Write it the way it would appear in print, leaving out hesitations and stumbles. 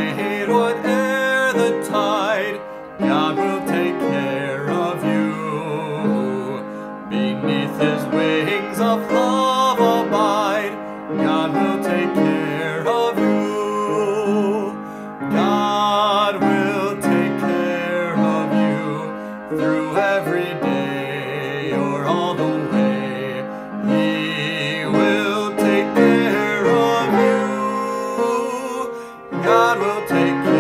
wait, whate'er the tide, God will take care of you. Beneath His wings of love abide, God will take care of you. God will take care of you through every day or all the way. He will take care of you. God will take care